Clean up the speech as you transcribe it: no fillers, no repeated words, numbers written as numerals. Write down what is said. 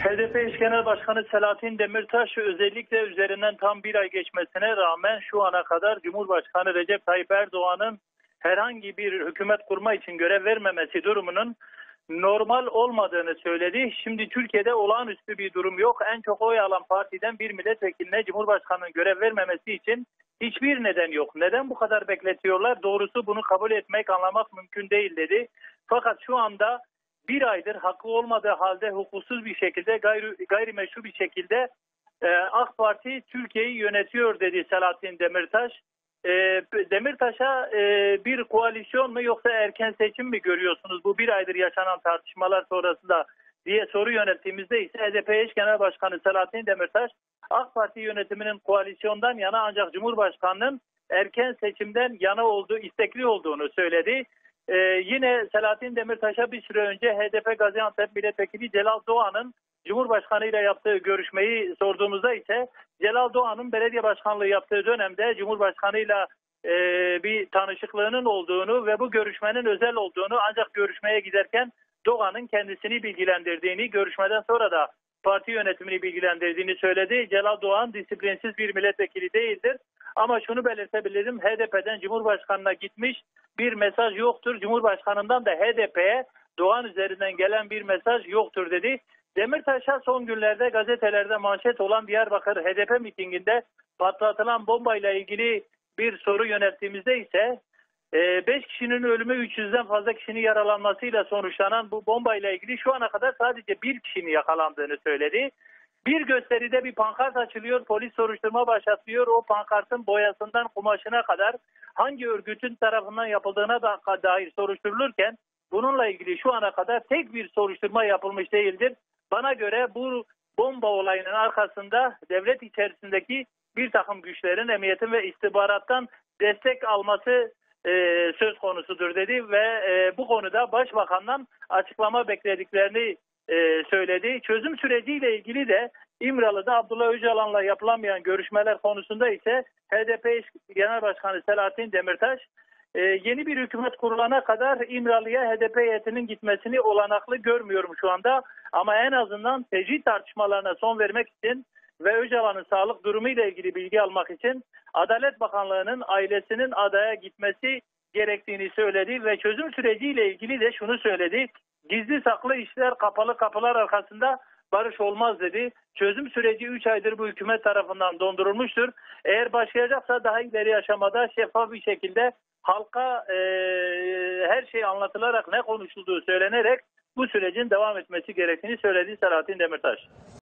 HDP eş genel başkanı Selahattin Demirtaş özellikle üzerinden tam bir ay geçmesine rağmen şu ana kadar Cumhurbaşkanı Recep Tayyip Erdoğan'ın herhangi bir hükümet kurma için görev vermemesi durumunun normal olmadığını söyledi. Şimdi Türkiye'de olağanüstü bir durum yok. En çok oy alan partiden bir milletvekiline Cumhurbaşkanı'nın görev vermemesi için hiçbir neden yok. Neden bu kadar bekletiyorlar? Doğrusu bunu kabul etmek, anlamak mümkün değil dedi. Fakat şu anda bir aydır hakkı olmadığı halde hukuksuz bir şekilde gayrimeşru bir şekilde AK Parti Türkiye'yi yönetiyor dedi Selahattin Demirtaş. Demirtaş'a bir koalisyon mu yoksa erken seçim mi görüyorsunuz bu bir aydır yaşanan tartışmalar sonrasında diye soru yönelttiğimizde ise HDP eş genel başkanı Selahattin Demirtaş AK Parti yönetiminin koalisyondan yana ancak Cumhurbaşkanı'nın erken seçimden yana olduğu, istekli olduğunu söyledi. Yine Selahattin Demirtaş'a bir süre önce HDP Gaziantep Milletvekili Celal Doğan'ın Cumhurbaşkanı ile yaptığı görüşmeyi sorduğumuzda ise Celal Doğan'ın belediye başkanlığı yaptığı dönemde Cumhurbaşkanı ile bir tanışıklığının olduğunu ve bu görüşmenin özel olduğunu ancak görüşmeye giderken Doğan'ın kendisini bilgilendirdiğini, görüşmeden sonra da parti yönetimini bilgilendirdiğini söyledi. Celal Doğan disiplinsiz bir milletvekili değildir. Ama şunu belirtebilirim, HDP'den Cumhurbaşkanı'na gitmiş bir mesaj yoktur. Cumhurbaşkanı'ndan da HDP'ye Doğan üzerinden gelen bir mesaj yoktur dedi. Demirtaş'a son günlerde gazetelerde manşet olan Diyarbakır HDP mitinginde patlatılan bombayla ilgili bir soru yönelttiğimizde ise 5 kişinin ölümü 300'den fazla kişinin yaralanmasıyla sonuçlanan bu bombayla ilgili şu ana kadar sadece bir kişinin yakalandığını söyledi. Bir gösteride bir pankart açılıyor, polis soruşturma başlatıyor. O pankartın boyasından kumaşına kadar hangi örgütün tarafından yapıldığına dair soruşturulurken bununla ilgili şu ana kadar tek bir soruşturma yapılmış değildir. Bana göre bu bomba olayının arkasında devlet içerisindeki bir takım güçlerin, emniyetin ve istihbarattan destek alması söz konusudur dedi ve bu konuda Başbakan'dan açıklama beklediklerini söyledi. Çözüm süreciyle ilgili de İmralı'da Abdullah Öcalan'la yapılamayan görüşmeler konusunda ise HDP Genel Başkanı Selahattin Demirtaş yeni bir hükümet kurulana kadar İmralı'ya HDP heyetinin gitmesini olanaklı görmüyorum şu anda. Ama en azından tecrit tartışmalarına son vermek için ve Öcalan'ın sağlık durumu ile ilgili bilgi almak için Adalet Bakanlığı'nın ailesinin adaya gitmesi gerektiğini söyledi ve çözüm süreciyle ilgili de şunu söyledi. Gizli saklı işler kapalı kapılar arkasında barış olmaz dedi. Çözüm süreci 3 aydır bu hükümet tarafından dondurulmuştur. Eğer başlayacaksa daha ileri aşamada şeffaf bir şekilde halka her şey anlatılarak ne konuşulduğu söylenerek bu sürecin devam etmesi gerektiğini söyledi Selahattin Demirtaş.